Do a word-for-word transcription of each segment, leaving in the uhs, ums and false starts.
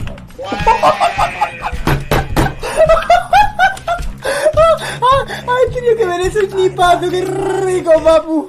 Ay, tenía que ver ese snipazo, qué rico, papu.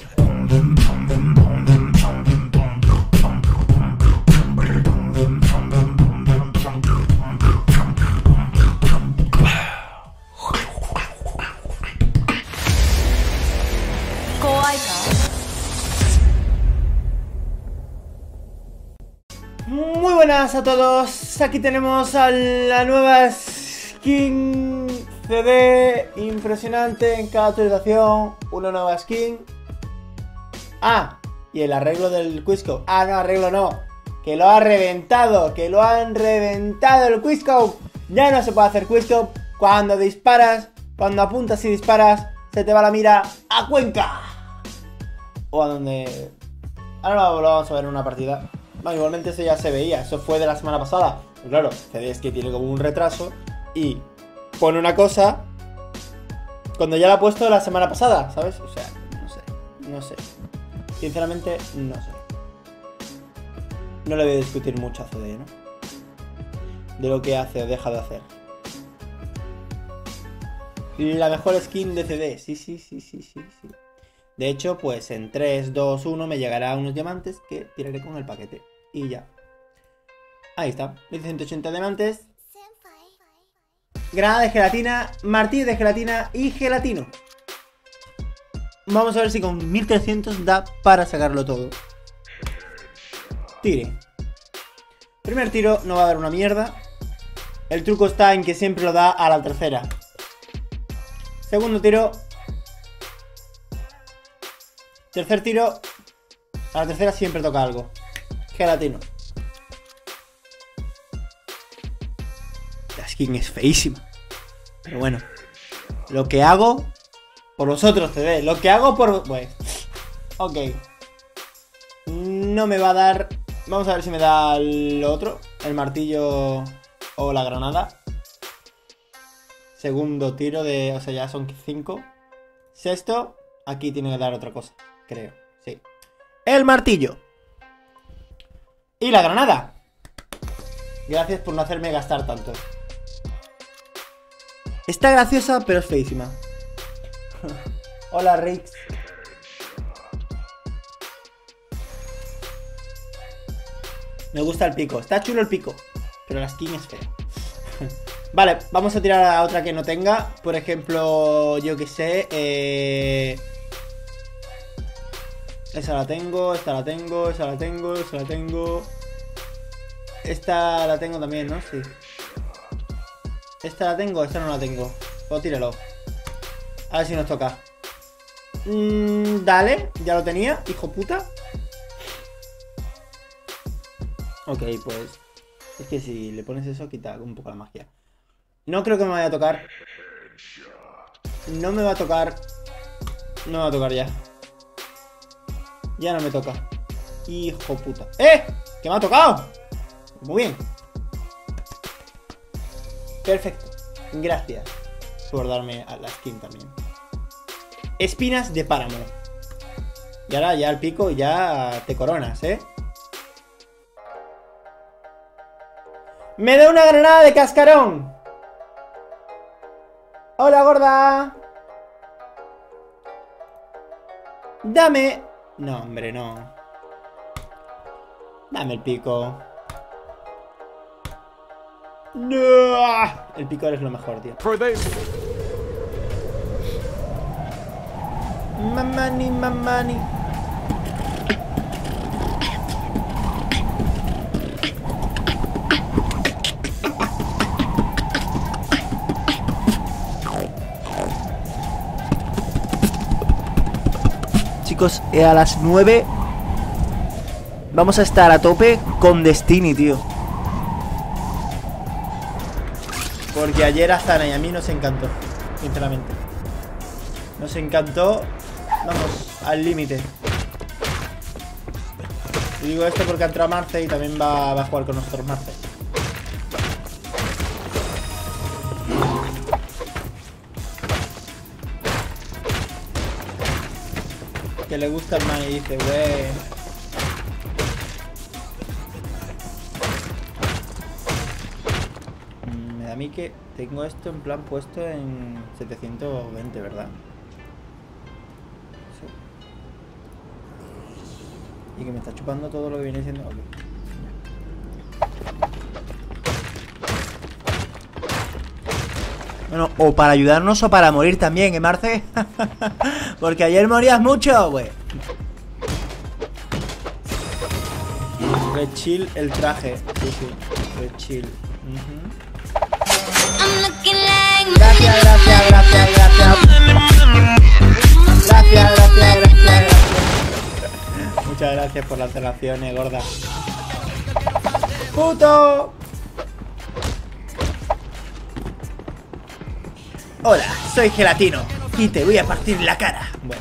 Muy buenas a todos, aquí tenemos a la nueva skin C D impresionante en cada actualización, una nueva skin. Ah, y el arreglo del Quizscope. Ah, no, arreglo no, que lo ha reventado, que lo han reventado el Quizscope. Ya no se puede hacer Quizscope. Cuando disparas, cuando apuntas y disparas, se te va la mira a Cuenca. O a donde... Ahora lo vamos a ver en una partida. Bueno, igualmente eso ya se veía, eso fue de la semana pasada. Pero claro, C D es que tiene como un retraso y pone una cosa cuando ya la ha puesto la semana pasada, ¿sabes? O sea, no sé, no sé. Sinceramente, no sé. No le voy a discutir mucho a C D, ¿no? De lo que hace o deja de hacer. La mejor skin de C D, sí, sí, sí, sí, sí, sí. De hecho, pues en tres, dos, uno me llegará unos diamantes que tiraré con el paquete. Y ya. Ahí está. mil ciento ochenta diamantes. Granada de gelatina, martillo de gelatina y gelatino. Vamos a ver si con mil trescientos da para sacarlo todo. Tire. Primer tiro no va a dar una mierda. El truco está en que siempre lo da a la tercera. Segundo tiro. Tercer tiro. A la tercera siempre toca algo. Gelatino. La skin es feísima. Pero bueno. Lo que hago por vosotros, C D. Lo que hago por... Bueno. Ok. No me va a dar... Vamos a ver si me da lo otro. El martillo o la granada. Segundo tiro de... O sea, ya son cinco. Sexto. Aquí tiene que dar otra cosa. Creo. Sí. El martillo. Y la granada. Gracias por no hacerme gastar tanto. Está graciosa, pero es feísima. Hola, Rix. Me gusta el pico. Está chulo el pico, pero la skin es fea. Vale, vamos a tirar a otra que no tenga. Por ejemplo, yo que sé. Eh... Esa la tengo, esta la tengo, esa la tengo, esa la tengo. Esta la tengo también, ¿no? Sí. Esta la tengo, esta no la tengo. Pues tíralo. A ver si nos toca. Mm, dale, ya lo tenía, hijo puta. Ok, pues... Es que si le pones eso quita un poco la magia. No creo que me vaya a tocar. No me va a tocar. No me va a tocar ya. Ya no me toca. Hijo puta. ¡Eh! ¡Que me ha tocado! Muy bien. Perfecto. Gracias por darme a la skin también. Espinas de páramo. Y ahora ya el pico ya te coronas, ¿eh? Me da una granada de cascarón. Hola, gorda. Dame... No, hombre, no. Dame el pico. No. El pico es lo mejor, tío. Mamani, mamani. Chicos, a las nueve vamos a estar a tope con Destiny, tío. Porque ayer Azana y a mí nos encantó, sinceramente. Nos encantó, vamos, al límite. Y digo esto porque ha entrado Marce y también va, va a jugar con nosotros Marce. Que le gusta el man y dice, güey. mmm, me da a mí que tengo esto en plan puesto en setecientos veinte, ¿verdad? Sí. Y que me está chupando todo lo que viene siendo... Okay. Bueno, o para ayudarnos o para morir también, ¿eh, Marce? Porque ayer morías mucho, güey. Red chill el traje. Sí, sí. Red chill. Uh-huh. Gracias, gracias, gracias, gracias. Gracias, gracias, gracias, gracias. Muchas gracias por las relaciones, gorda. ¡Puto! Hola, soy Gelatino y te voy a partir la cara. Bueno.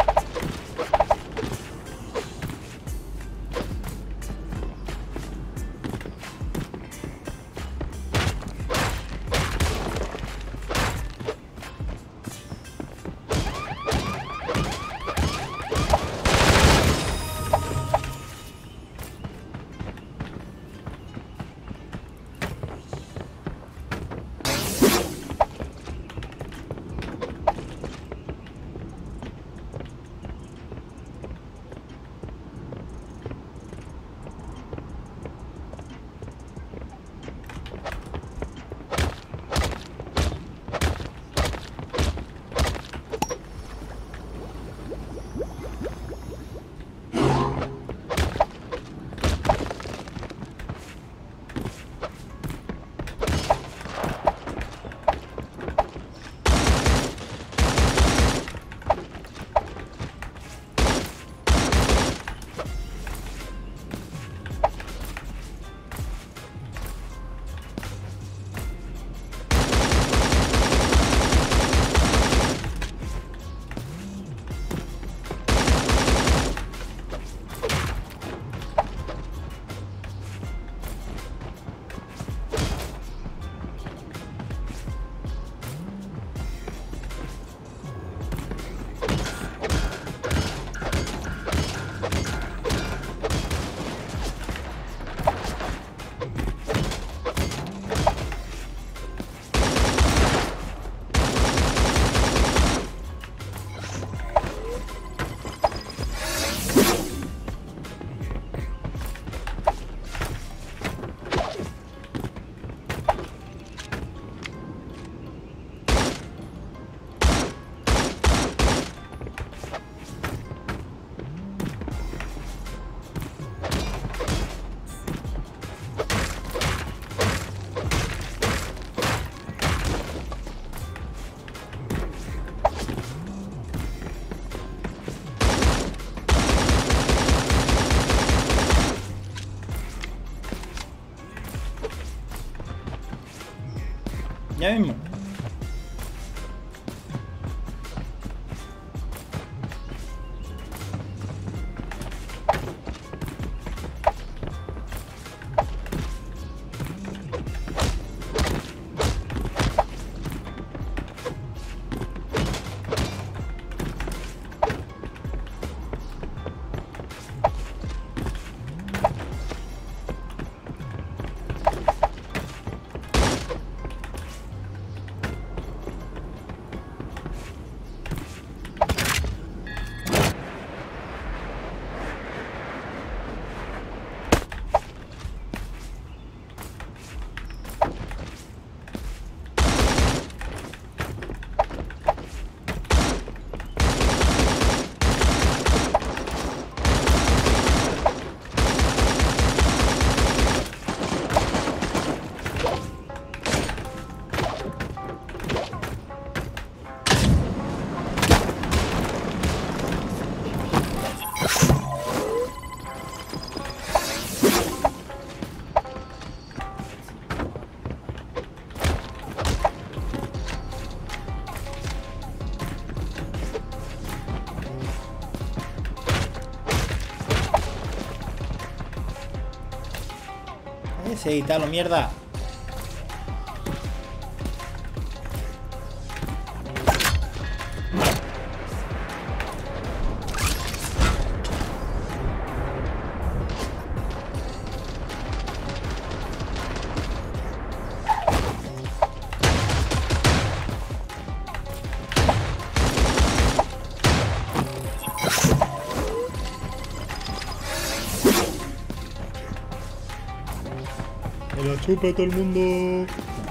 Ya mismo. Ese Italo, mierda. chupe todo el mundo.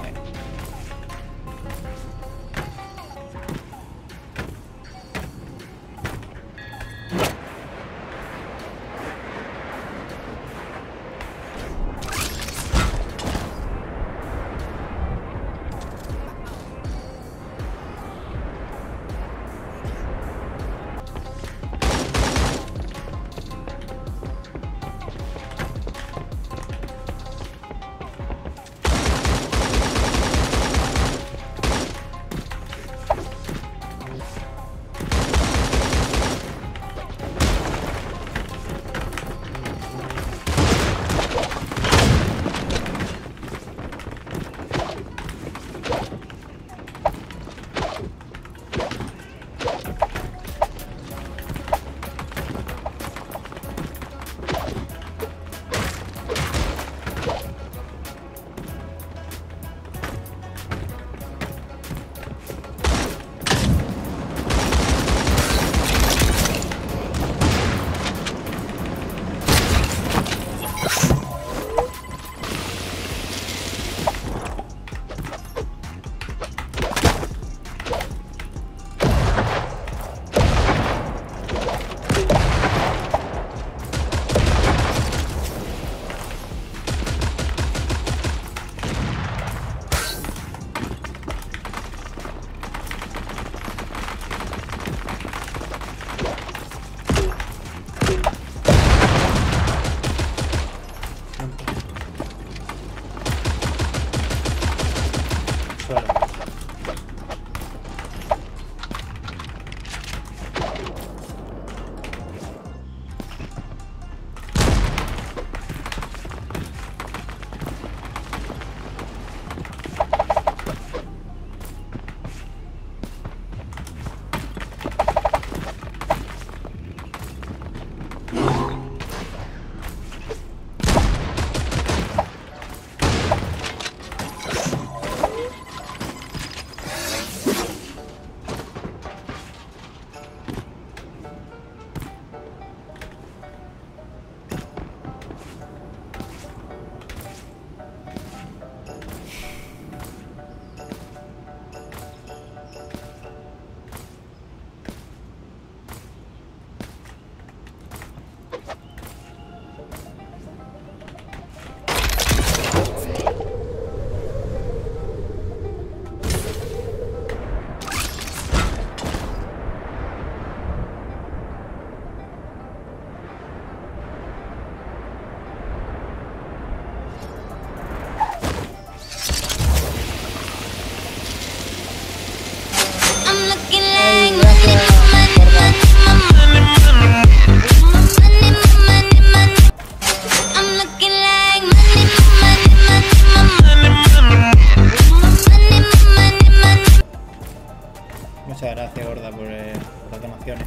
Muchas gracias, gorda, por, eh, por las donaciones.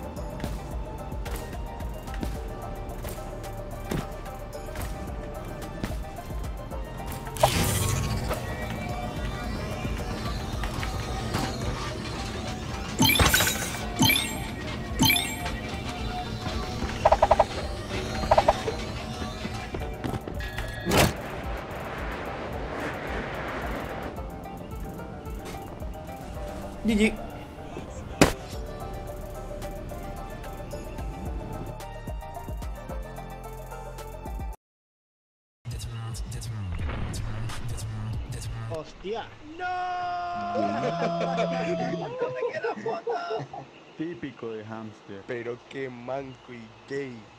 G G. ¡Hostia! ¡No! Típico de hámster. Pero qué manco y gay.